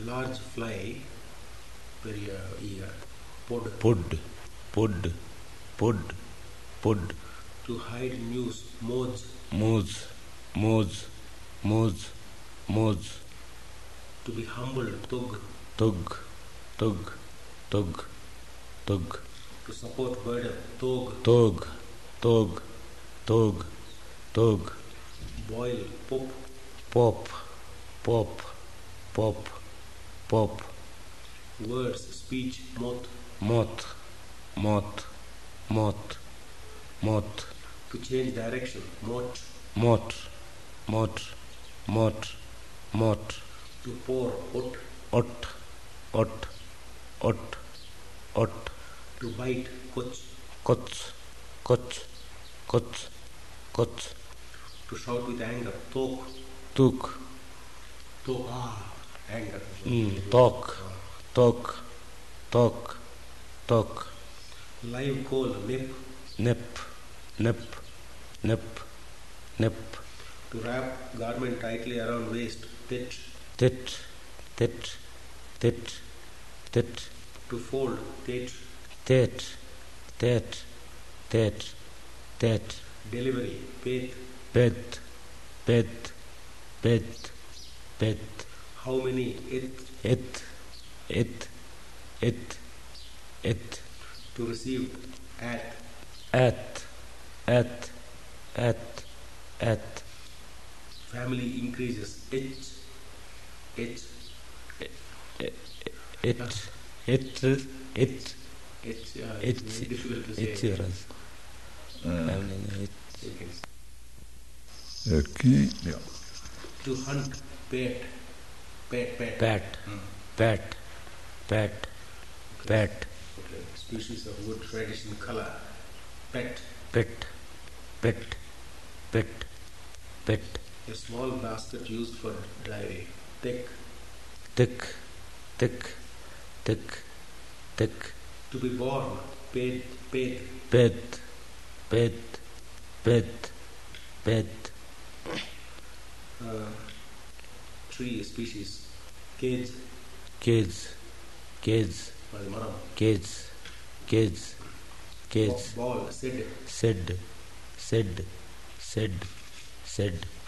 large fly, பெரிய ஈய, pod. To hide news, moz. To be humble, tug. To support burden, tog. Boil, pop. Words, speech, moth. To change direction, mot. To pour, ot. To bite, koch. To shout with anger, tuk. Anger. Talk. Live coal, Nip. To wrap garment tightly around waist, Tit. To fold, Tet. Delivery, Pet. How many, It. To receive, at. Family increases, It. It's very difficult to say. To hunt, pet. Pet. Okay. Species of wood, tradition, color. Pet. A small basket used for driving. Thick. To be born, paid. Tree species, cage. Maram. Cage. Ball, said.